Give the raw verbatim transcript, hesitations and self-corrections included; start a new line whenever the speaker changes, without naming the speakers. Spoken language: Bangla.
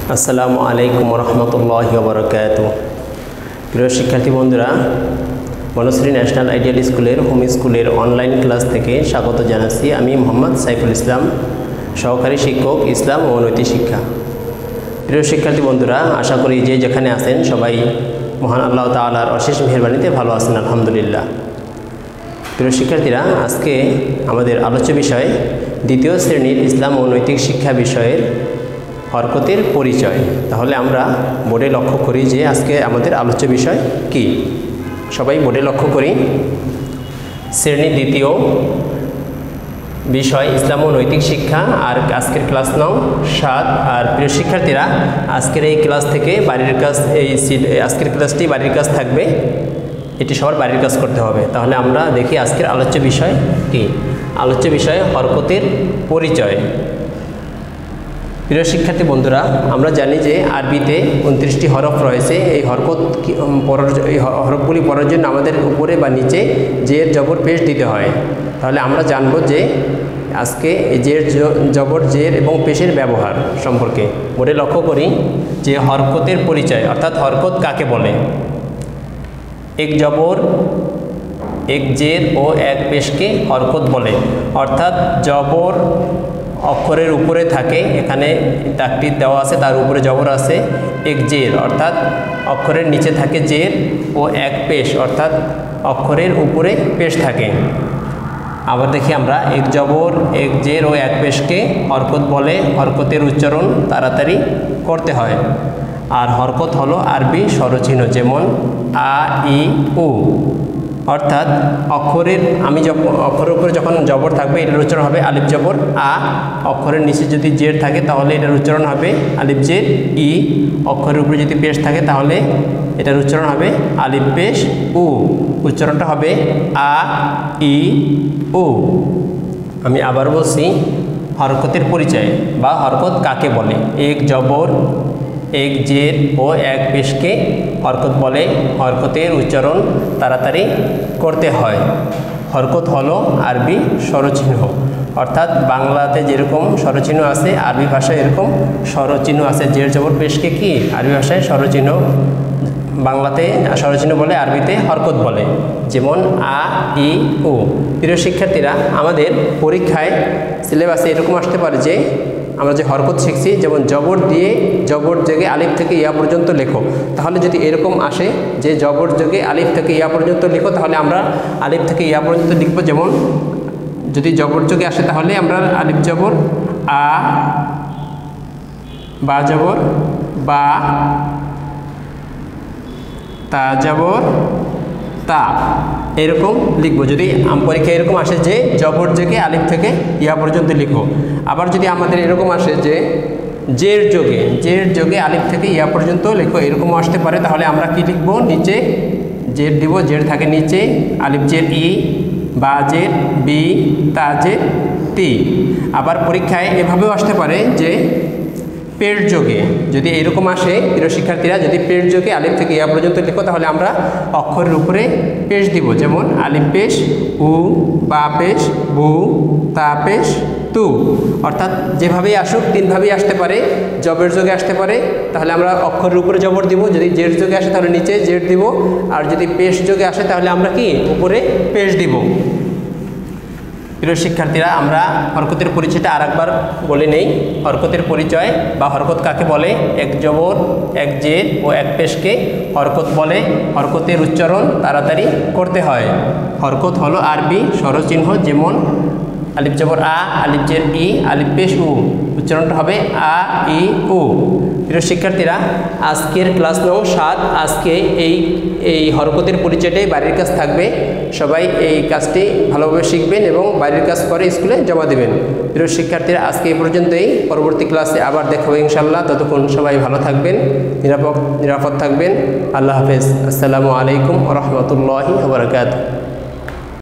আসসালামু আলাইকুম রহমতুল্লাহি ওয়া বারাকাতুহু। প্রিয় শিক্ষার্থী বন্ধুরা, বনশ্রী ন্যাশনাল আইডিয়াল স্কুলের হোম স্কুলের অনলাইন ক্লাস থেকে স্বাগত জানাচ্ছি। আমি মোহাম্মদ সাইফুল ইসলাম, সহকারী শিক্ষক, ইসলাম ও নৈতিক শিক্ষা। প্রিয় শিক্ষার্থী বন্ধুরা, আশা করি যে যেখানে আছেন সবাই মহান আল্লাহ তাআলার অশেষ মেহেরবানিতে ভালো আছেন, আলহামদুলিল্লাহ। প্রিয় শিক্ষার্থীরা, আজকে আমাদের আলোচ্য বিষয় দ্বিতীয় শ্রেণীর ইসলাম ও নৈতিক শিক্ষা বিষয়ের হরকতের পরিচয়। তাহলে আমরা বোর্ডে লক্ষ্য করি যে আজকে আমাদের আলোচ্য বিষয় কি। সবাই বোর্ডে লক্ষ্য করি। শ্রেণী দ্বিতীয়, বিষয় ইসলাম ও নৈতিক শিক্ষা, আর আজকের ক্লাস নাও সাত। আর প্রিয় শিক্ষার্থীরা, আজকের এই ক্লাস থেকে বাড়ির কাজ, এই আজকের ক্লাসটি বাড়ির কাজ থাকবে, এটি সবার বাড়ির কাজ করতে হবে। তাহলে আমরা দেখি আজকের আলোচ্য বিষয় কি। আলোচ্য বিষয় হরকতের পরিচয়। প্রিয় শিক্ষার্থী বন্ধুরা, আমরা জানি যে আরবিতে উনত্রিশটি হরফ রয়েছে। এই হরকত এই হরফগুলি পড়ার জন্য আমাদের উপরে বা নিচে জের জবর পেশ দিতে হয়। তাহলে আমরা জানব যে আজকে জের জবর জের এবং পেশের ব্যবহার সম্পর্কে। বোর্ডে লক্ষ্য করি যে হরকতের পরিচয়, অর্থাৎ হরকত কাকে বলে। এক জবর, এক জের ও এক পেশকে হরকত বলে। অর্থাৎ জবর অক্ষরের উপরে থাকে, এখানে দাগটি দেওয়া আছে, তার উপরে জবর আছে। এক জের অর্থাৎ অক্ষরের নিচে থাকে জের, ও এক পেশ অর্থাৎ অক্ষরের উপরে পেশ থাকে। আবার দেখি আমরা, এক জবর, এক জের ও এক পেশকে হরকত বলে। হরকতের উচ্চারণ তাড়াতাড়ি করতে হয়। আর হরকত হলো আরবি স্বরচিহ্ন, যেমন আ, ই, উ। অর্থাৎ অক্ষরের আমি যখন অক্ষরের উপরে যখন জবর থাকবে এটার উচ্চারণ হবে আলিফ জবর আ। অক্ষরের নিচে যদি জের থাকে তাহলে এটার উচ্চারণ হবে আলিফ জের ই। অক্ষরের উপরে যদি পেশ থাকে তাহলে এটার উচ্চারণ হবে আলিফ পেশ উ। উচ্চারণটা হবে আ, ই, উ। আমি আবার বলছি, হরকতের পরিচয় বা হরকত কাকে বলে। এক জবর, এক জের ও এক পেশকে হরকত বলে। হরকতের উচ্চারণ তাড়াতাড়ি করতে হয়। হরকত হলো আরবি স্বরচিহ্ন, অর্থাৎ বাংলাতে যেরকম স্বরচিহ্ন আছে আরবি ভাষায় এরকম স্বরচিহ্ন আছে। জের জবর পেশকে কি আরবি ভাষায় স্বরচিহ্ন, বাংলাতে স্বরচিহ্ন বলে, আরবিতে হরকত বলে। যেমন আ, ই, উ। প্রিয় শিক্ষার্থীরা, আমাদের পরীক্ষায় সিলেবাসে এরকম আসতে পারে যে আমরা যে হরকত শিখছি, যেমন জবর দিয়ে জবর যোগে আলিফ থেকে ইয়া পর্যন্ত লেখো। তাহলে যদি এরকম আসে যে জবর যোগে আলিফ থেকে ইয়া পর্যন্ত লেখো, তাহলে আমরা আলিফ থেকে ইয়া পর্যন্ত লিখবো। যেমন যদি জবর যোগে আসে তাহলে আমরা আলিফ জবর আ, বা জবর বা, তা জবর তা, এরকম লিখবো। যদি পরীক্ষা এরকম আসে যে জবর যোগে আলিফ থেকে ইয়া পর্যন্ত লিখো। আবার যদি আমাদের এরকম আসে যে জের যোগে জের যোগে আলিফ থেকে ইয়া পর্যন্ত লেখো, এরকমও আসতে পারে। তাহলে আমরা কি লিখবো, নিচে জের দিব, জের থাকে নিচে, আলিফ জের ই, বা জের বি, তা জের তি। আবার পরীক্ষায় এভাবেও আসতে পারে যে পেশ যোগে, যদি এরকম আসে প্রিয় শিক্ষার্থীরা, যদি পেশ যোগে আলিফ থেকে ইয়া পর্যন্ত লিখো তাহলে আমরা অক্ষরের উপরে পেশ দিব। যেমন আলিফ পেশ উ, বা পেশ বু, তা পেশ তু। অর্থাৎ যেভাবেই আসুক তিনভাবেই আসতে পারে। জবের যোগে আসতে পারে, তাহলে আমরা অক্ষরের উপরে জবর দিব। যদি জের যোগে আসে তাহলে নিচে জের দিব। আর যদি পেশ যোগে আসে তাহলে আমরা কি উপরে পেশ দিব। প্রিয় শিক্ষার্থীরা, আমরা হরকতের পরিচয়টা আর একবার বলে নেই। হরকতের পরিচয় বা হরকত কাকে বলে। এক জবর, এক জের ও এক পেশকে হরকত বলে। হরকতের উচ্চারণ তাড়াতাড়ি করতে হয়। হরকত হলো আরবি স্বরচিহ্ন, যেমন আলিফ জবর আ, আলিফ জের ই, আলিফ পেশ উ। উচ্চারণটা হবে আ, ই, উ। প্রিয় শিক্ষার্থীরা, আজকের ক্লাস নং সাত। আজকে এই এই হরকতের পরিচয়টাই বাড়ির কাজ থাকবে। সবাই এই কাজটি ভালোভাবে শিখবেন এবং বাড়ির কাজ করে স্কুলে জমা দেবেন। প্রিয় শিক্ষার্থীরা, আজকে এই পর্যন্তই। পরবর্তী ক্লাসে আবার দেখা হবে ইনশাল্লাহ। ততক্ষণ সবাই ভালো থাকবেন, নিরাপদ নিরাপদ থাকবেন। আল্লাহ হাফেজ। আসসালামু আলাইকুম ওয়া রাহমাতুল্লাহি ওয়া বারাকাতুহু।